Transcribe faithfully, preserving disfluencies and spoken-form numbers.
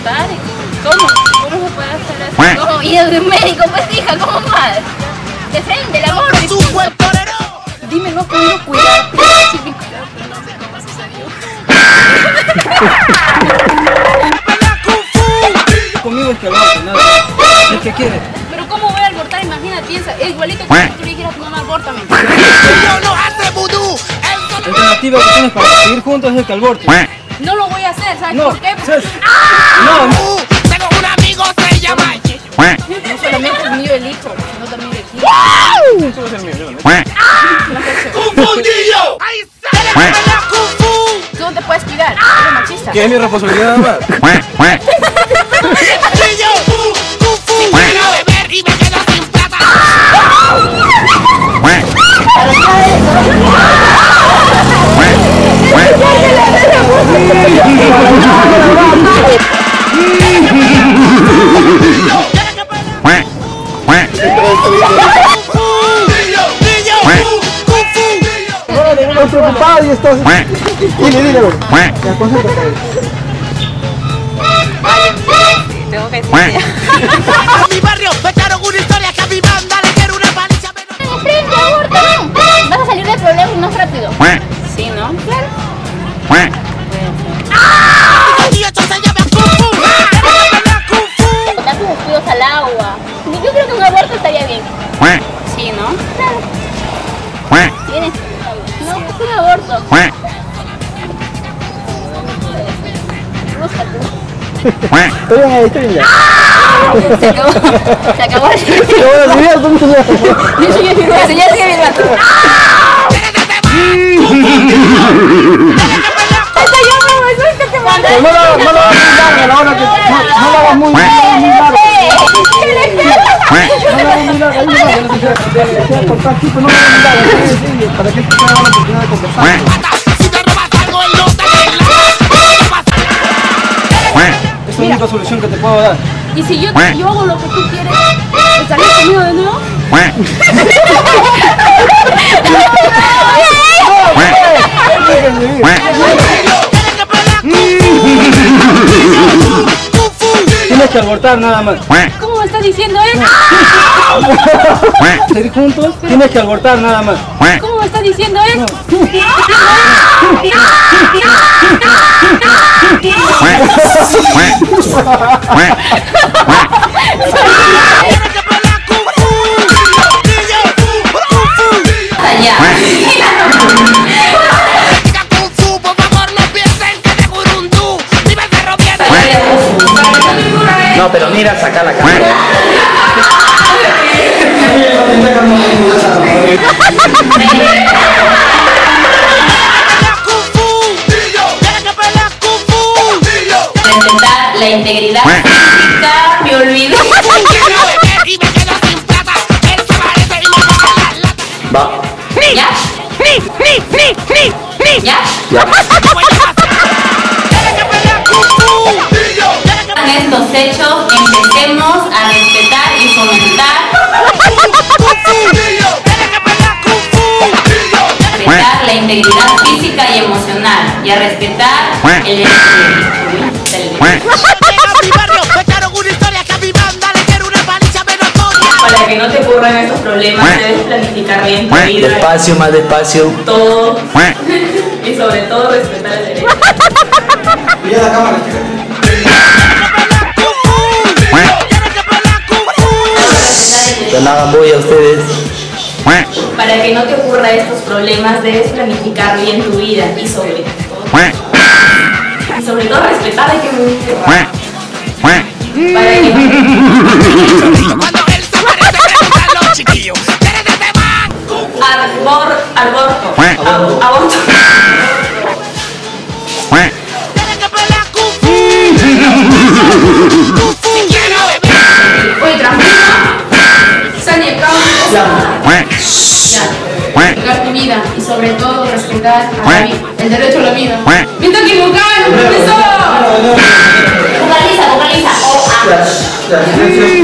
abortar. ¿Cómo? ¿Cómo se puede hacer eso? ¿Cómo? Y de un médico, pues hija, ¿cómo más? Defende el amor. Dime, no puedo cuidar. Conmigo es que aborte, nada. ¿Qué quieres? Pero ¿cómo voy a abortar? Imagina, piensa, es igualito que si tú le dijeras a tu mamá, abórtame. ¡Yo no hace vudú! La alternativa que tienes para seguir juntos es el que aborte. No lo voy a hacer, ¿sabes No, por qué? ¿sabes? No, no. Tengo un amigo, se llama... No solamente es mío el hijo, sino también el hijo. Eso va a ser mío, yo no. ¡Confundillo! ¡Ahí sale la Kung Fu! Tú no te puedes cuidar, eres machista. ¿Qué es mi responsabilidad nada más? ¡Confundillo! ¡Kung Fu! Quiero beber y me quedo sin plata. Estoy preocupado y estás... Dile, dile, güey. Ya, concéntrate. Tengo que decir. A mi barrio me echaron una historia que a mi banda le quiero una paliza menos. ¡Frente, aborto! Vas a salir del problema más rápido. Sí, ¿no? Claro. Y esto se llama Kung Fu. Kung Fu. Botar tus descuidos al agua. Yo creo que un aborto estaría bien. Sí, ¿no? Claro. Tienes. No, es un aborto. Búscate. Estoy bien ahí, estoy bien ya. Se acabó. Se acabó el Pero bueno, si bien, ¿dónde se Yo sigue filmando. Ya sigue filmando. Hasta yo me voy, suéltate, manda. No lo no lo hagas muy largo, a la hora que... No no lo hagas muy muy largo. No lo hagas muy largo, ahí no, ya no se queda. Desea cortar aquí, pero no lo hagas muy largo. Sí, sí, para que esto tenga la oportunidad de conversar. Si te robas algo, él no te arregla. Esa es la única solución que te puedo dar. Y si yo, yo hago lo que tú quieres, ¿estarías conmigo de nuevo? Tienes que abortar nada más. ¿Cómo me estás diciendo eso? Seguir juntos, tienes que abortar nada más. ¿Cómo me estás diciendo eso? Allá. Kung Fu, por favor, no piensen que de Gurundú vives de robiendo. No, pero mira, saca la cámara. Respetar la integridad física, me olvidé. Quiero beber y me quedo sin plata. Él se parece y me saca la lata. Va. ¿Ya? ¿Ya? En estos hechos empecemos a respetar y fomentar respetar la integridad física y emocional y a respetar el derecho del Para que no te ocurran estos problemas debes planificar bien tu vida. Despacio, más despacio. Todo y sobre todo respetar el derecho. Mira la cámara. Que no hagan bulla ustedes. Para que no te ocurra estos problemas debes planificar bien tu vida y sobre todo y sobre todo respetar a que para que Cuando él se parece, preguntan los chiquillos. ¿Quieres de este man? arbor aborto Ab- aborto Tienes que pelear Kung Fu. Kung Fu. Quiero beber. oye tranquilo sal de acá ya respetar tu vida y sobre todo respetar a la vida, el derecho a la vida. ¡Me está equivocando, profesor! Vocaliza, vocaliza. Oh, ah.